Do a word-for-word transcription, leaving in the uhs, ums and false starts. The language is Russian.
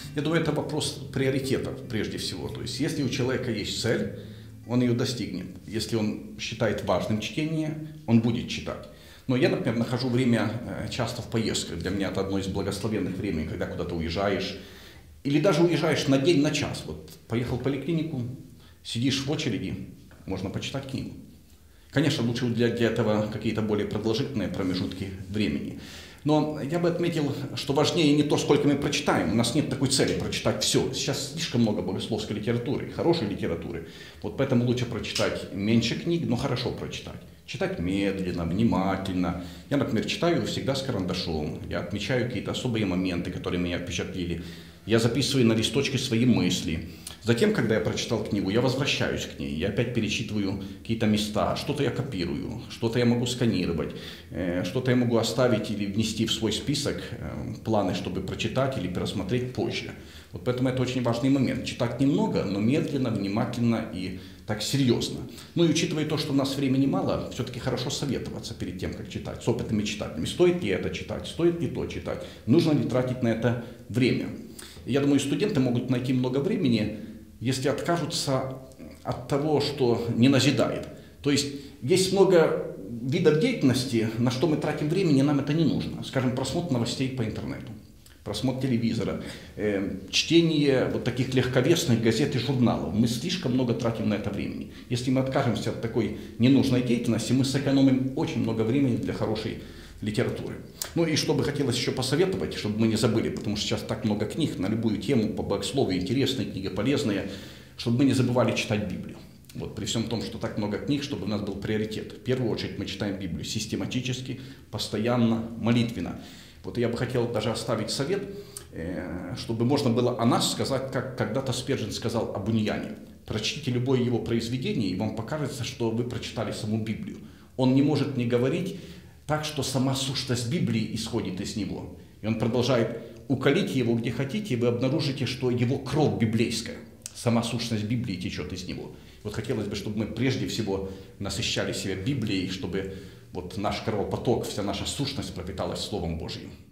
Я думаю, это вопрос приоритетов прежде всего. То есть, если у человека есть цель, он ее достигнет. Если он считает важным чтение, он будет читать. Но я, например, нахожу время часто в поездках. Для меня это одно из благословенных времени, когда куда-то уезжаешь. Или даже уезжаешь на день, на час. Вот поехал в поликлинику, сидишь в очереди, можно почитать книгу. Конечно, лучше для, для этого какие-то более продолжительные промежутки времени. Но я бы отметил, что важнее не то, сколько мы прочитаем. У нас нет такой цели прочитать все. Сейчас слишком много богословской литературы, хорошей литературы. Вот поэтому лучше прочитать меньше книг, но хорошо прочитать. Читать медленно, внимательно. Я, например, читаю всегда с карандашом. Я отмечаю какие-то особые моменты, которые меня впечатлили. Я записываю на листочке свои мысли. Затем, когда я прочитал книгу, я возвращаюсь к ней. Я опять перечитываю какие-то места. Что-то я копирую, что-то я могу сканировать, что-то я могу оставить или внести в свой список планы, чтобы прочитать или пересмотреть позже. Вот поэтому это очень важный момент. Читать немного, но медленно, внимательно и так серьезно. Ну и учитывая то, что у нас времени мало, все-таки хорошо советоваться перед тем, как читать, с опытными читателями. Стоит ли это читать, стоит ли то читать, нужно ли тратить на это время. И я думаю, студенты могут найти много времени, если откажутся от того, что не назидает. То есть есть много видов деятельности, на что мы тратим времени, нам это не нужно. Скажем, просмотр новостей по интернету, просмотр телевизора, э, чтение вот таких легковесных газет и журналов. Мы слишком много тратим на это времени. Если мы откажемся от такой ненужной деятельности, мы сэкономим очень много времени для хорошей литературы. Ну и что бы хотелось еще посоветовать, чтобы мы не забыли, потому что сейчас так много книг на любую тему, по богословию, интересные книги, полезные, чтобы мы не забывали читать Библию. Вот при всем том, что так много книг, чтобы у нас был приоритет. В первую очередь мы читаем Библию систематически, постоянно, молитвенно. Вот я бы хотел даже оставить совет, чтобы можно было о нас сказать, как когда-то Спержен сказал об Буньяне. Прочтите любое его произведение, и вам покажется, что вы прочитали саму Библию. Он не может не говорить так, что сама сущность Библии исходит из него. И он продолжает: уколите его где хотите, и вы обнаружите, что его кровь библейская, сама сущность Библии течет из него. Вот хотелось бы, чтобы мы прежде всего насыщали себя Библией, чтобы вот наш кровопоток, вся наша сущность пропиталась Словом Божьим.